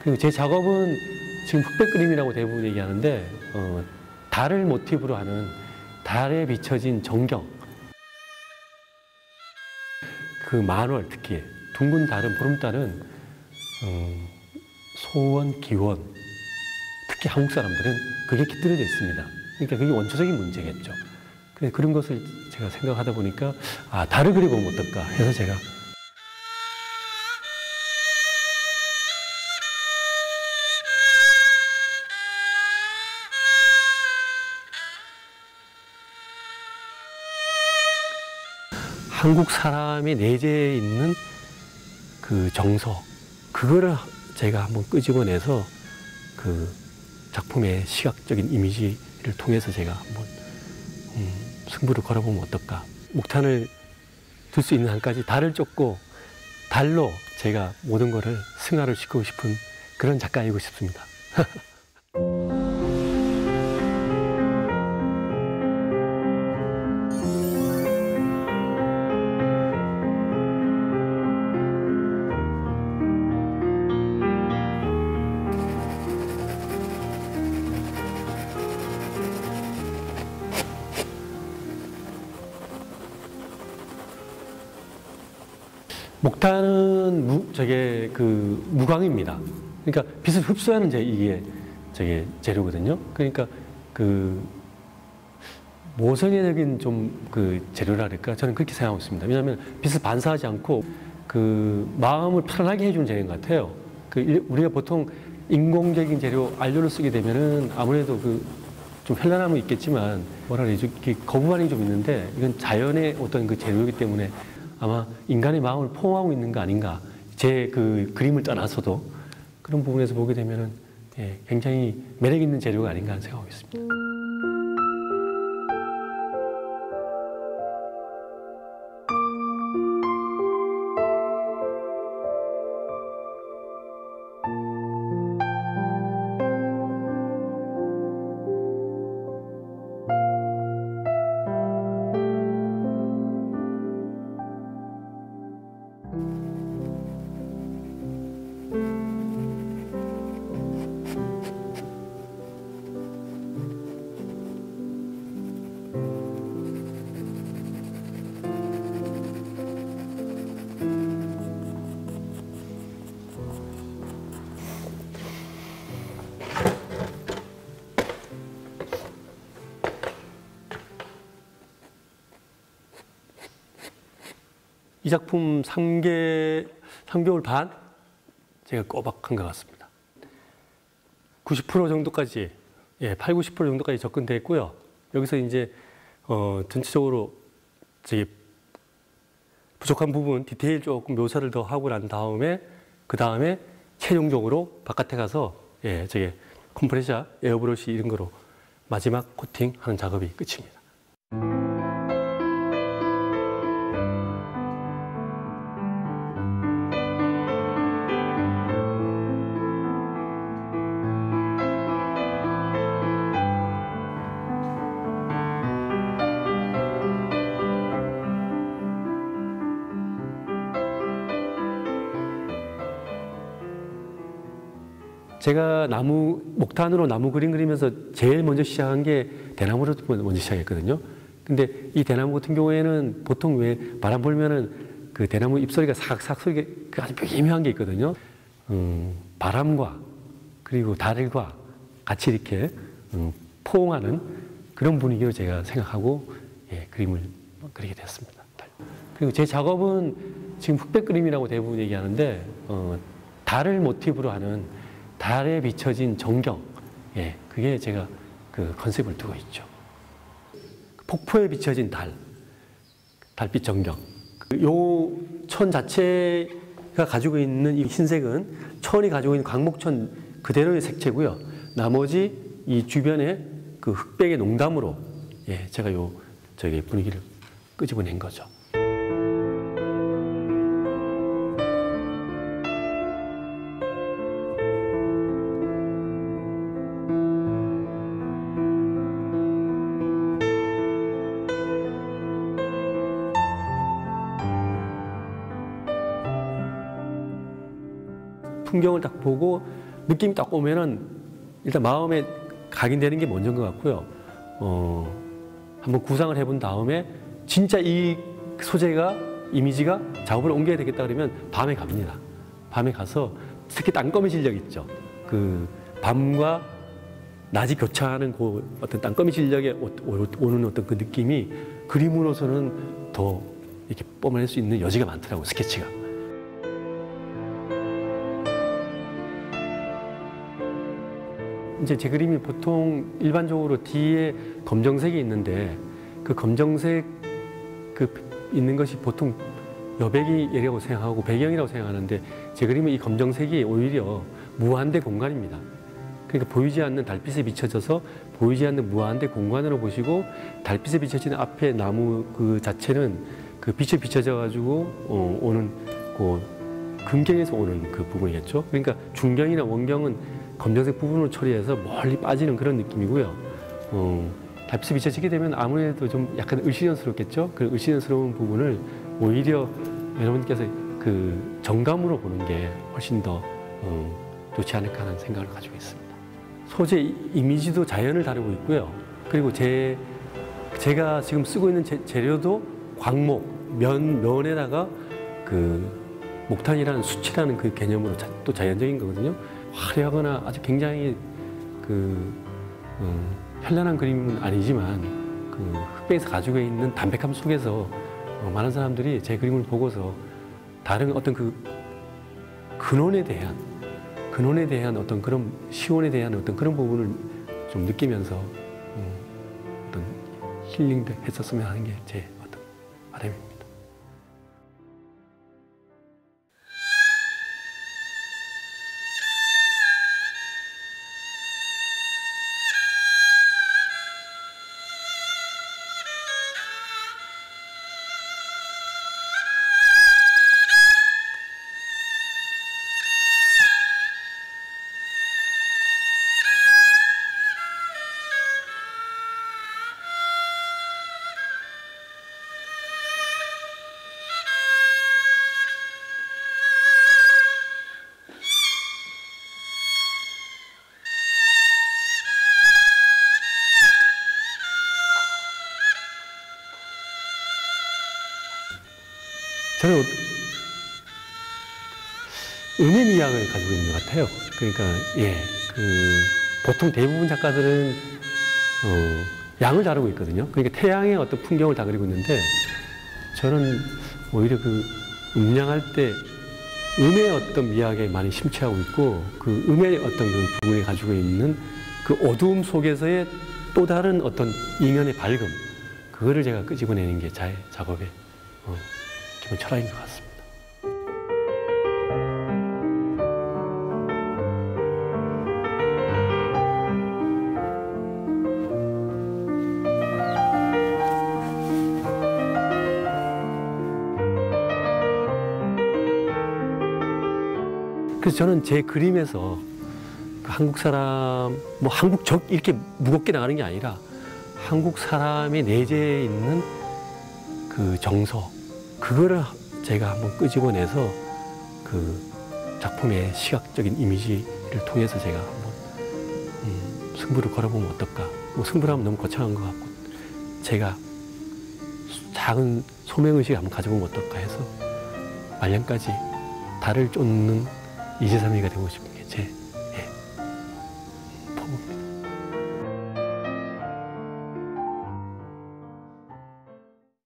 그리고 제 작업은 지금 흑백 그림이라고 대부분 얘기하는데 달을 모티브로 하는 달에 비춰진 정경, 그 만월, 특히 둥근 달은, 보름달은 소원, 기원, 특히 한국 사람들은 그게 깃들여져 있습니다. 그러니까 그게 원초적인 문제겠죠. 그래서 그런 것을 제가 생각하다 보니까 달을 그려보면 어떨까 해서 제가 한국 사람의 내재해 있는 그 정서, 그거를 제가 한번 끄집어내서 그 작품의 시각적인 이미지를 통해서 제가 한번 승부를 걸어보면 어떨까. 목탄을 들 수 있는 한까지 달을 쫓고 달로 제가 모든 거를 승화를 시키고 싶은 그런 작가이고 싶습니다. 목탄은 무광입니다. 그러니까 빛을 흡수하는 이게 재료거든요. 그러니까 그 모성애적인 재료라 그럴까? 저는 그렇게 생각하고 있습니다. 왜냐하면 빛을 반사하지 않고 그 마음을 편하게 해주는 재료인 것 같아요. 우리가 보통 인공적인 재료 안료를 쓰게 되면은 아무래도 좀 현란함은 있겠지만 뭐라 그러지? 거부반응이 좀 있는데 이건 자연의 어떤 그 재료이기 때문에 아마 인간의 마음을 포함하고 있는 거 아닌가. 제 그림을 떠나서도 그런 부분에서 보게 되면은 굉장히 매력 있는 재료가 아닌가 하는 생각하고 있습니다. 이 작품 3개월 반 제가 꼬박한 것 같습니다. 90% 정도까지, 8, 90% 정도까지 접근되어 있고요. 여기서 이제 전체적으로 부족한 부분, 디테일 조금 묘사를 더 하고 난 다음에 그 다음에 최종적으로 바깥에 가서 컴프레셔, 에어브러시 이런 거로 마지막 코팅하는 작업이 끝입니다. 제가 목탄으로 나무 그림 그리면서 제일 먼저 시작한 게 대나무로 먼저 시작했거든요. 근데 이 대나무 같은 경우에는 보통 왜 바람 불면은 그 대나무 잎소리가 삭삭 소리가 아주 미묘한 게 있거든요. 바람과 그리고 달과 같이 이렇게 포옹하는 그런 분위기로 제가 생각하고 그림을 그리게 되었습니다. 그리고 제 작업은 지금 흑백 그림이라고 대부분 얘기하는데 달을 모티브로 하는 달에 비춰진 정경, 그게 제가 그 컨셉을 두고 있죠. 폭포에 비춰진 달빛 정경. 요 천 자체가 가지고 있는 이 흰색은 천이 가지고 있는 광목천 그대로의 색채고요. 나머지 이 주변에 그 흑백의 농담으로 제가 분위기를 끄집어낸 거죠. 풍경을 딱 보고 느낌이 딱 오면은 일단 마음에 각인되는 게 먼저인 것 같고요. 한번 구상을 해본 다음에 진짜 이 소재가 이미지가 작업을 옮겨야 되겠다 그러면 밤에 갑니다. 밤에 가서 특히 땅거미 진력 있죠. 그 밤과 낮이 교차하는 그 어떤 땅거미 진력에 오는 어떤 그 느낌이 그림으로서는 더 이렇게 뿜어낼 수 있는 여지가 많더라고요, 스케치가. 이제 제 그림이 보통 일반적으로 뒤에 검정색이 있는데 그 검정색 있는 것이 보통 여백이라고 생각하고 배경이라고 생각하는데 제 그림은 이 검정색이 오히려 무한대 공간입니다. 그러니까 보이지 않는 달빛에 비춰져서 보이지 않는 무한대 공간으로 보시고 달빛에 비춰지는 앞에 나무 그 자체는 그 빛에 비춰져 가지고 오는 그 금경에서 오는 그 부분이겠죠. 그러니까 중경이나 원경은 검정색 부분으로 처리해서 멀리 빠지는 그런 느낌이고요. 달빛에 비춰지게 되면 아무래도 좀 약간 을씨년스럽겠죠. 그 을씨년스러운 부분을 오히려 여러분께서 그 정감으로 보는 게 훨씬 더 좋지 않을까 하는 생각을 가지고 있습니다. 소재 이미지도 자연을 다루고 있고요. 그리고 제가 지금 쓰고 있는 재료도 광목, 면에다가 그 목탄이라는 수치라는 그 개념으로 또 자연적인 거거든요. 화려하거나 아주 굉장히 현란한 그림은 아니지만 그 흑백에서 가지고 있는 담백함 속에서 많은 사람들이 제 그림을 보고서 다른 어떤 그 근원에 대한 어떤 그런 시원에 대한 어떤 그런 부분을 좀 느끼면서 어떤 힐링도 했었으면 하는 게 제 어떤 바람입니다. 저는 음의 미학을 가지고 있는 것 같아요. 그러니까 보통 대부분 작가들은 양을 다루고 있거든요. 그러니까 태양의 어떤 풍경을 다 그리고 있는데 저는 오히려 그 음양할 때 음의 어떤 미학에 많이 심취하고 있고 그 음의 어떤 그 부분이 가지고 있는 그 어두움 속에서의 또 다른 어떤 이면의 밝음, 그거를 제가 끄집어내는 게 제 작업의 기본 철학인 것 같습니다. 그래서 저는 제 그림에서 한국 사람, 뭐 한국적 이렇게 무겁게 나가는 게 아니라 한국 사람의 내재에 있는 그 정서, 그거를 제가 한번 끄집어내서 그 작품의 시각적인 이미지를 통해서 제가 한번 승부를 걸어보면 어떨까. 뭐 승부를 하면 너무 거창한 것 같고 제가 작은 소명의식을 한번 가져보면 어떨까 해서 말년까지 달을 쫓는 이재삼이가 되고 싶은 게 제